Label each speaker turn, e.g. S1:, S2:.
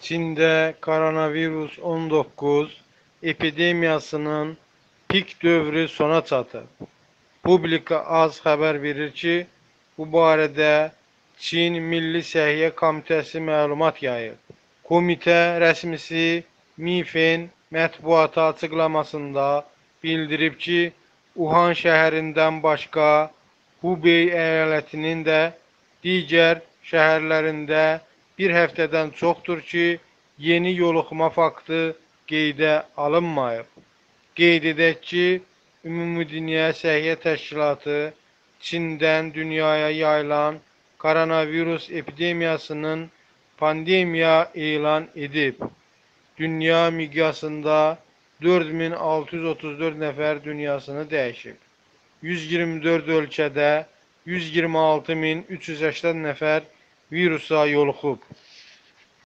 S1: Çində koronavirus 19 epidemiyasının pik dövrü sona çatıb. Publika az xəbər verir ki, bu barədə Çin Milli Səhiyyə Komitəsi məlumat yayıb. Komitə rəsmisi MİFin mətbuata açıqlamasında bildirib ki, Wuhan şəhərindən başqa Hubei əyalətinin də digər şəhərlərində bir həftədən çoxdur ki, yeni yoluxma faktı qeydə alınmayıb. Qeyd edək ki, Ümumdünya Səhiyyə Təşkilatı Çindən dünyaya yayılan koronavirus epidemiyasının pandemiya elan edib. Dünya miqyasında 4634 nəfər dünyasını dəyişib. 124 ölkədə 126.380 nəfər virusa yoluxub.